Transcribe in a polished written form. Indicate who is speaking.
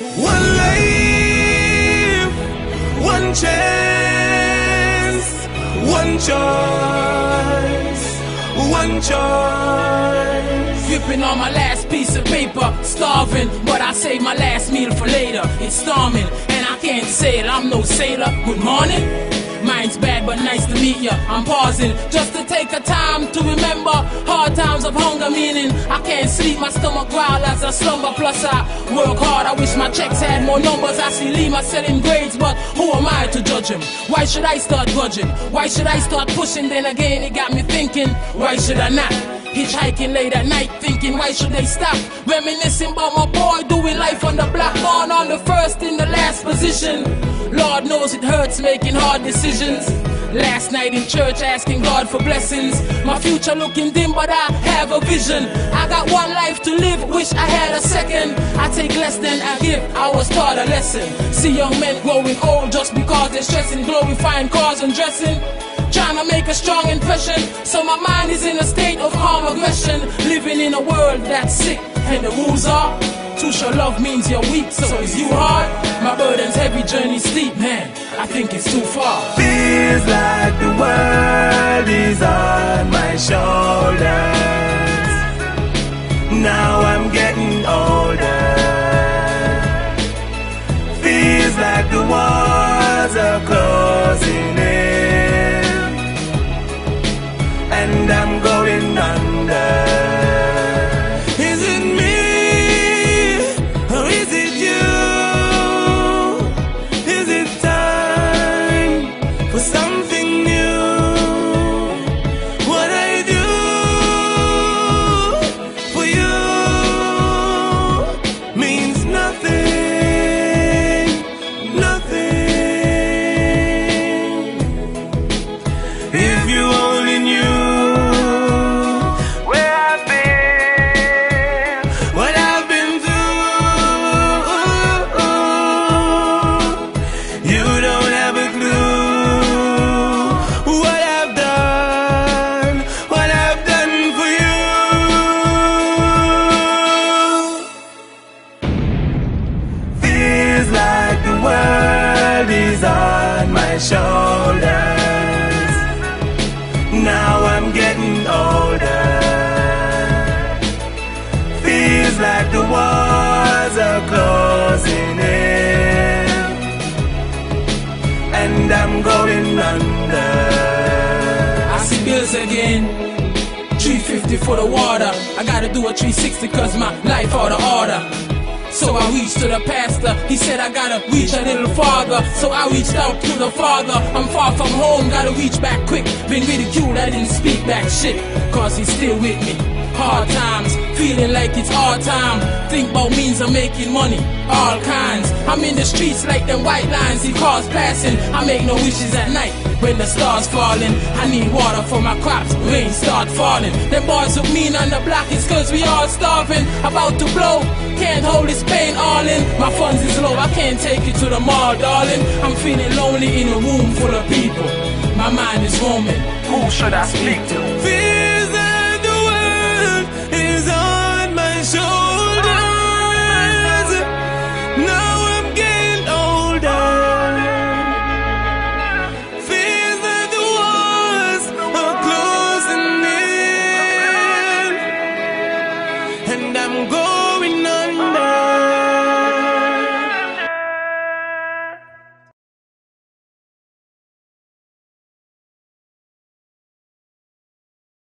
Speaker 1: One life, one chance, one choice, one choice.
Speaker 2: Gripping on my last piece of paper, starving, but I save my last meal for later. It's storming, and I can't say it, I'm no sailor. Good morning. Mine's bad but nice to meet ya. I'm pausing just to take a time to remember hard times of hunger, meaning I can't sleep, my stomach growl as I slumber. Plus I work hard, I wish my checks had more numbers. I see Lima selling grades, but who am I to judge him? Why should I start grudging? Why should I start pushing? Then again it got me thinking, why should I not? Hitchhiking late at night thinking, why should they stop? Reminiscing about my boy doing life on the block, born on the first in the last position. Lord knows it hurts making hard decisions. Last night in church asking God for blessings. My future looking dim but I have a vision. I got one life to live, wish I had a second. I take less than I give, I was taught a lesson. See young men growing old just because they're stressing, glorifying cars and dressing, trying to make a strong impression. So my mind is in a state of calm aggression, living in a world that's sick and the rules are to show love means you're weak, so is you hard? My burden's heavy, journey steep, man, I think it's too far.
Speaker 1: Feels like the world is on my shoulders. Now I'm getting older. Feels like the walls are closing in, and I'm going under. On my shoulders. Now I'm getting older. Feels like the walls are closing in, and I'm going under.
Speaker 2: I see bills again, $3.50 for the water. I gotta do a 360 cause my life out of order. So I reached to the pastor, he said I gotta reach a little farther. So I reached out to the father, I'm far from home, gotta reach back quick. Been ridiculed, I didn't speak back shit, cause he's still with me. Hard times, feeling like it's our time. Think about means of making money, all kinds. I'm in the streets like them white lines, the cars passing. I make no wishes at night when the stars falling. I need water for my crops, rain start falling. Them boys look mean on the block, it's cause we all starving. About to blow, can't hold this pain all in. My funds is low, I can't take you to the mall, darling. I'm feeling lonely in a room full of people. My mind is roaming, who should I speak to?